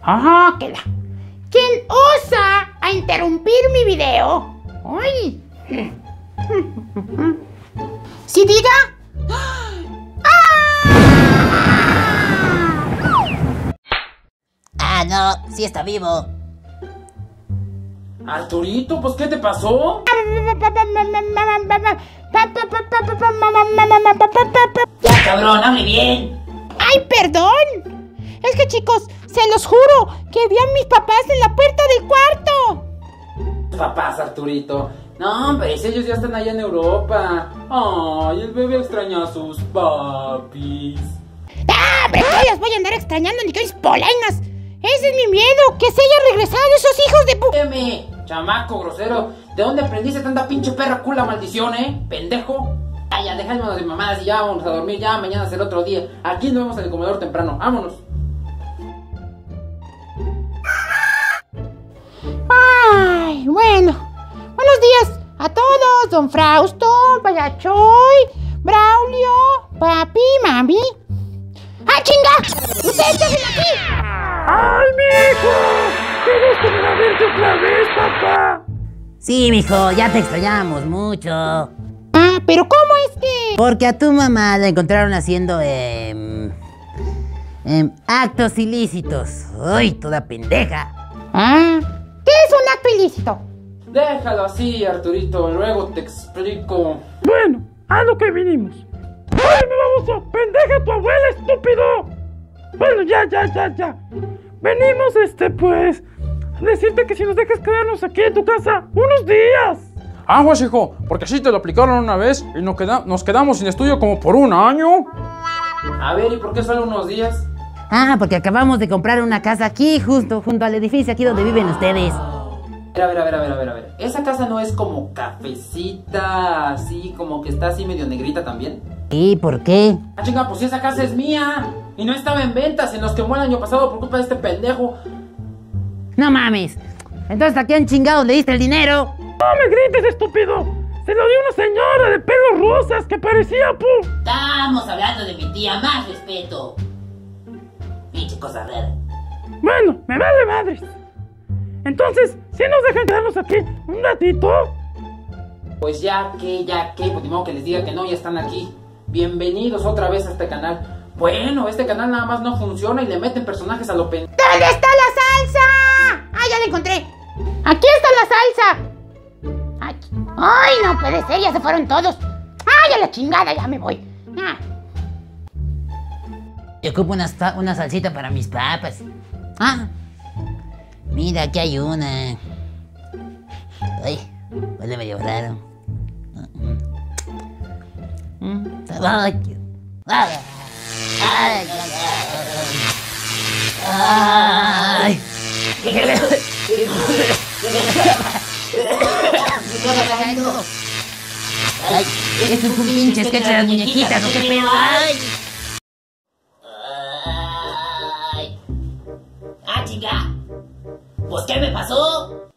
¡Ah, que la! ¿Quién osa a interrumpir mi video? ¡Ay! ¿Sí diga? Ah, no, sí está vivo. Arturito, pues ¿qué te pasó? Ya, cabrón, hable bien. ¡Ay, perdón! Es que, chicos, se los juro que vi a mis papás en la puerta del cuarto. Papás, Arturito. No, hombre, ellos ya están allá en Europa. Ay, el bebé extraña a sus papis. ¡Ah, hombre! No las voy a andar extrañando ni que mis polainas. Ese es mi miedo, que se hayan regresado esos hijos de Dime, chamaco grosero, ¿de dónde aprendiste tanta pinche perra cula maldición, pendejo? Ah, ya, dejémonos de mamadas y ya vamos a dormir, ya mañana es el otro día. Aquí nos vemos en el comedor temprano, vámonos. Ay, bueno. Buenos días a todos, don Frausto, Payachoy, Braulio, papi, mami. ¡Ah, chinga! ¡Ustedes qué hacen aquí! ¡Ay, mijo! ¡Qué gusto me da verte otra vez, papá! Sí, mijo, ya te extrañamos mucho. Ah, pero ¿cómo es que...? Porque a tu mamá la encontraron haciendo, actos ilícitos. ¡Uy, toda pendeja! Ah, ¿qué es un acto ilícito? Déjalo así, Arturito, luego te explico. Bueno, a lo que vinimos. ¡Óyeme, baboso! ¡Pendeja tu abuela, estúpido! Bueno, ya. Venimos, pues, a decirte que si nos dejas quedarnos aquí en tu casa unos días. Aguas, hijo, porque así te lo aplicaron una vez y nos quedamos sin estudio como por un año. A ver, ¿y por qué solo unos días? Ah, porque acabamos de comprar una casa aquí, justo junto al edificio aquí donde viven ustedes. A ver. ¿Esa casa no es como cafecita, así, como que está así medio negrita también? ¿Y por qué? Ah, chinga, pues si esa casa es mía. Y no estaba en venta, se nos quemó el año pasado por culpa de este pendejo. No mames. Entonces, ¿a quién chingados le diste el dinero? ¡No me grites, estúpido! Se lo dio una señora de pelos rosas que parecía pu. Estamos hablando de mi tía, más respeto. Pinche cosa rara. Bueno, me vale madres. Entonces, ¿sí nos dejan quedarnos aquí un ratito? Pues ya que, pues ni modo que les diga que no, ya están aquí. Bienvenidos otra vez a este canal. Bueno, este canal nada más no funciona y le meten personajes a lo pendejo. ¿Dónde está la salsa? Ah, ya la encontré. Aquí está la salsa. Ay, no puede ser, ya se fueron todos. Ay, a la chingada, ya me voy. Ah. Yo ocupo una salsita para mis papas. Ah, mira, aquí hay una. Ay, huele medio raro. Ay. Ay, esto es un pinche sketch de las muñequitas, ¿o qué pedo? Ay. Ah, chinga. ¿Pues qué me pasó?